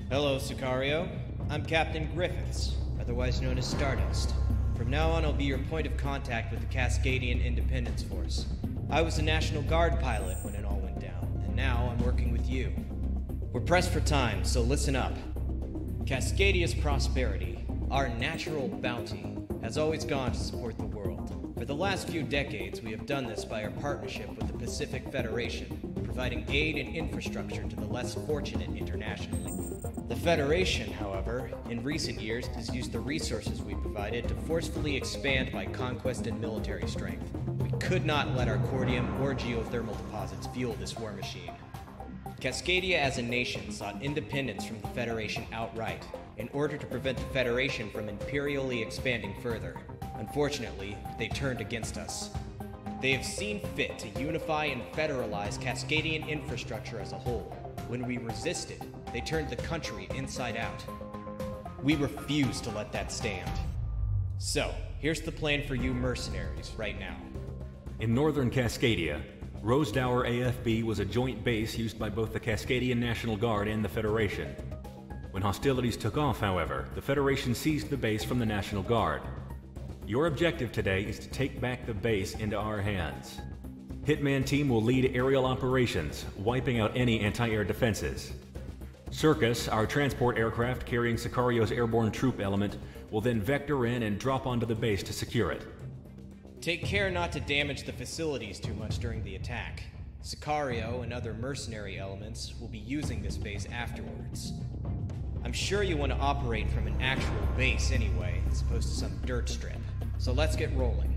Hello, Sicario. I'm Captain Griffiths, otherwise known as Stardust. From now on, I'll be your point of contact with the Cascadian Independence Force. I was a National Guard pilot when it all went down, and now I'm working with you. We're pressed for time, so listen up. Cascadia's prosperity, our natural bounty, has always gone to support the world. For the last few decades, we have done this by our partnership with the Pacific Federation, providing aid and infrastructure to the less fortunate internationally. The Federation, however, in recent years has used the resources we provided to forcefully expand by conquest and military strength. We could not let our cordium or geothermal deposits fuel this war machine. Cascadia as a nation sought independence from the Federation outright, in order to prevent the Federation from imperially expanding further. Unfortunately, they turned against us. They have seen fit to unify and federalize Cascadian infrastructure as a whole. When we resisted, they turned the country inside out. We refuse to let that stand. So, here's the plan for you mercenaries right now. In northern Cascadia, Rosedower AFB was a joint base used by both the Cascadian National Guard and the Federation. When hostilities took off, however, the Federation seized the base from the National Guard. Your objective today is to take back the base into our hands. Hitman Team will lead aerial operations, wiping out any anti-air defenses. Circus, our transport aircraft carrying Sicario's airborne troop element, will then vector in and drop onto the base to secure it. Take care not to damage the facilities too much during the attack. Sicario and other mercenary elements will be using this base afterwards. I'm sure you want to operate from an actual base anyway, as opposed to some dirt strip. So let's get rolling.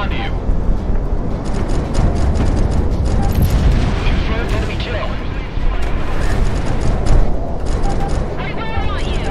on to you. Confirmed enemy kill. Wait, where are you?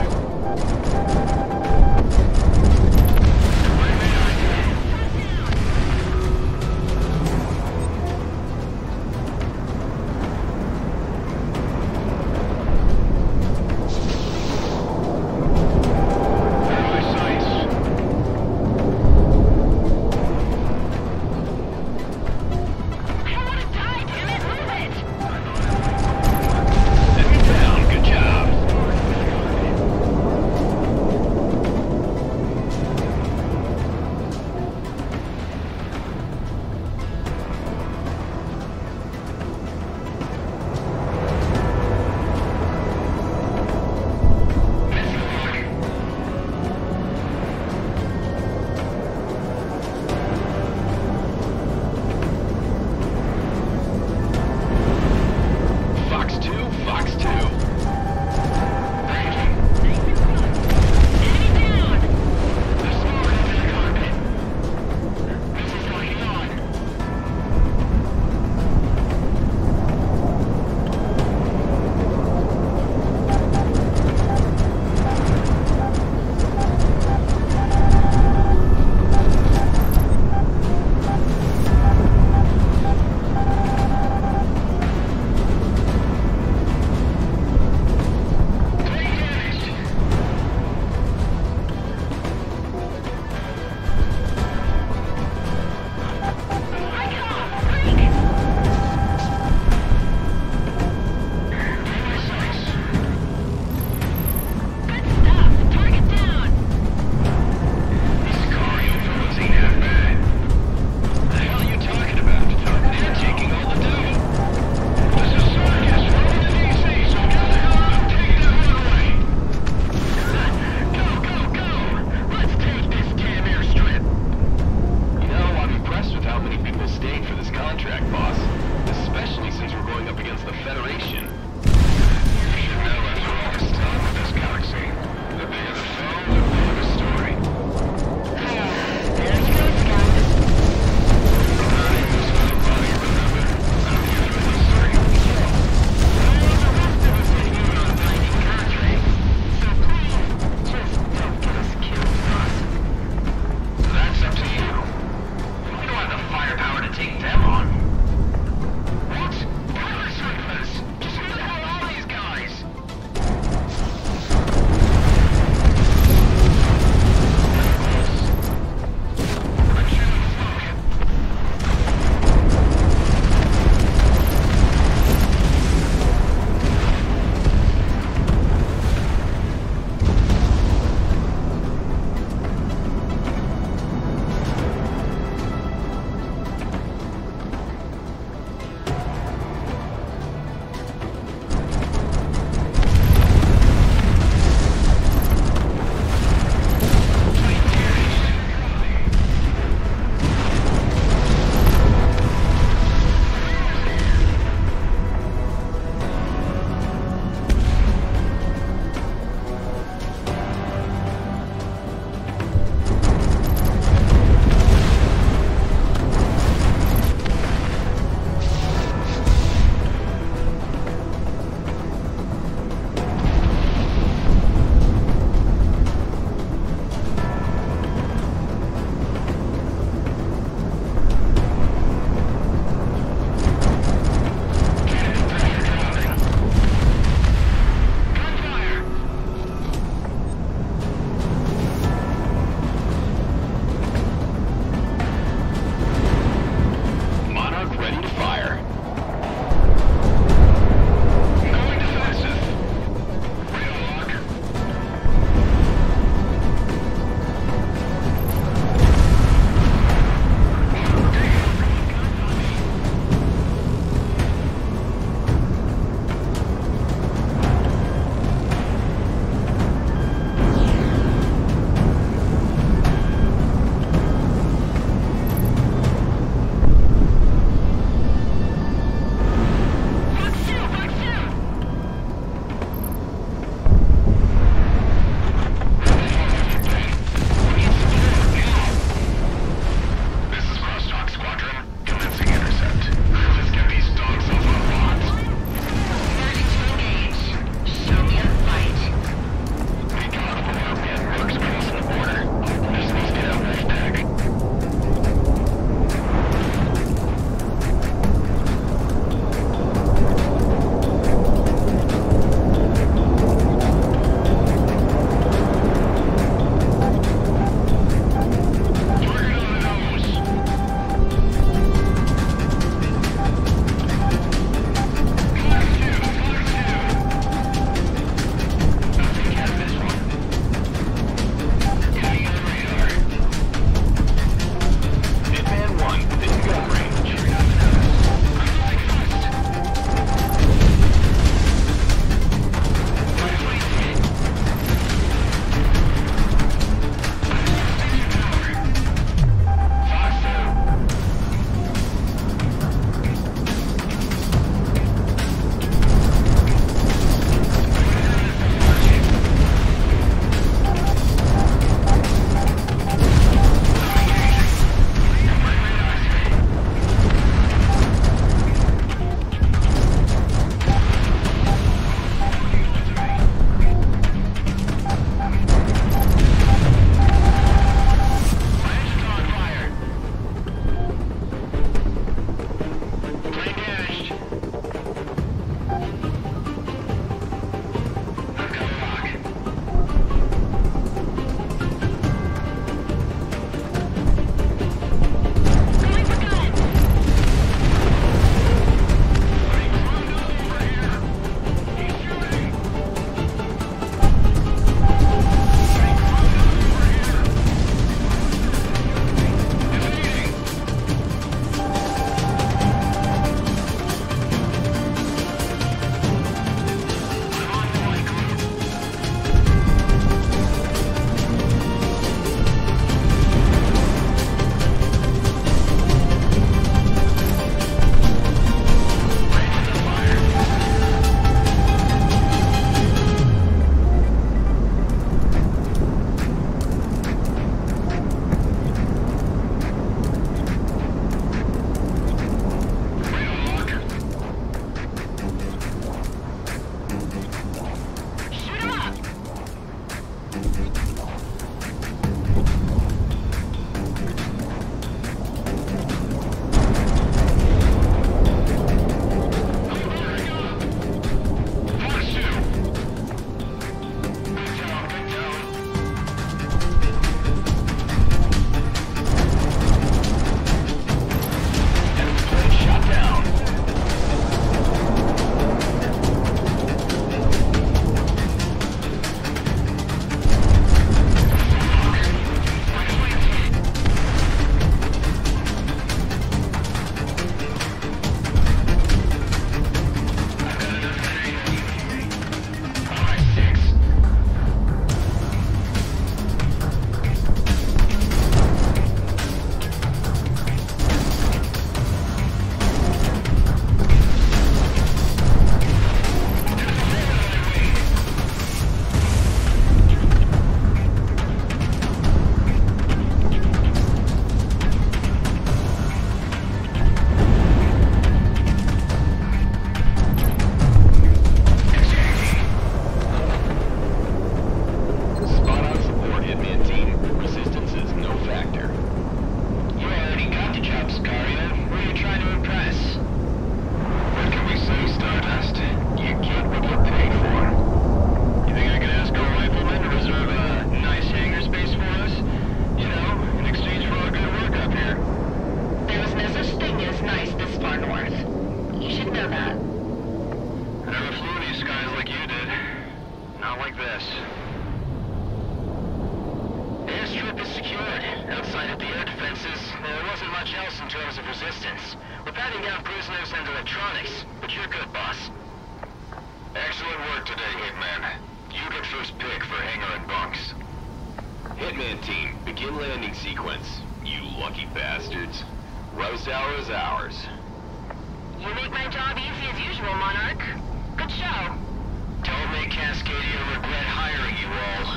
bosses. There wasn't much else in terms of resistance. We're patting down prisoners and electronics, but you're good, boss. Excellent work today, Hitman. You get first pick for hangar and bunks. Hitman team, begin landing sequence. You lucky bastards. Rose Tower is ours. You make my job easy as usual, Monarch. Good show. Don't make Cascadia regret hiring you all.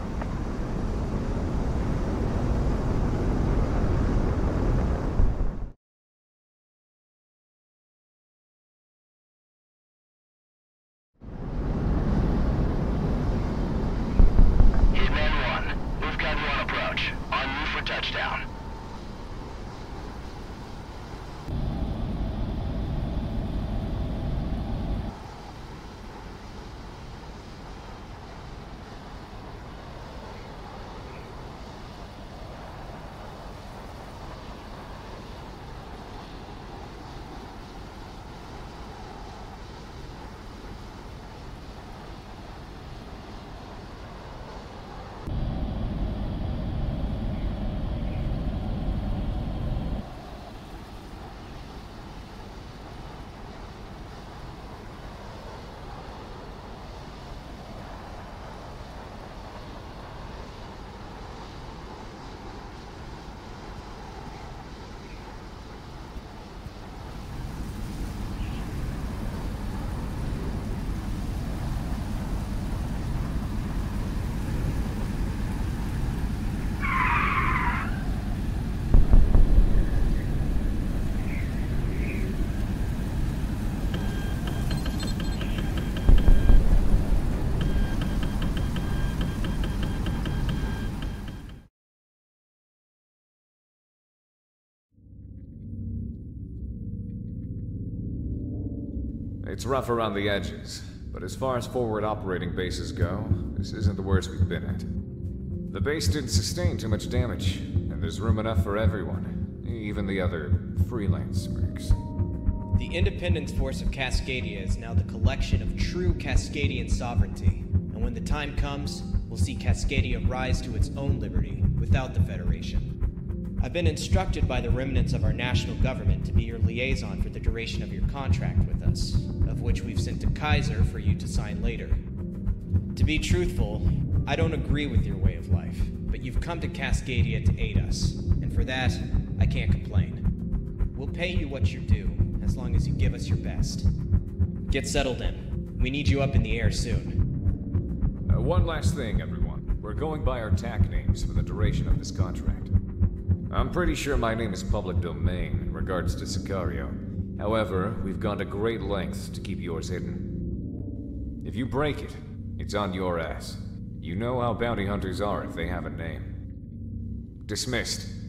Hitman 1, we've got you on approach. On you for touchdown. It's rough around the edges, but as far as forward operating bases go, this isn't the worst we've been at. The base didn't sustain too much damage, and there's room enough for everyone, even the other freelance mercs. The Independence Force of Cascadia is now the collection of true Cascadian sovereignty, and when the time comes, we'll see Cascadia rise to its own liberty without the Federation. I've been instructed by the remnants of our national government to be your liaison for the duration of your contract with us, of which we've sent to Kaiser for you to sign later. To be truthful, I don't agree with your way of life, but you've come to Cascadia to aid us, and for that, I can't complain. We'll pay you what you're due, as long as you give us your best. Get settled in. We need you up in the air soon. One last thing, everyone. We're going by our TAC names for the duration of this contract. I'm pretty sure my name is public domain in regards to Sicario. However, we've gone to great lengths to keep yours hidden. If you break it, it's on your ass. You know how bounty hunters are if they have a name. Dismissed.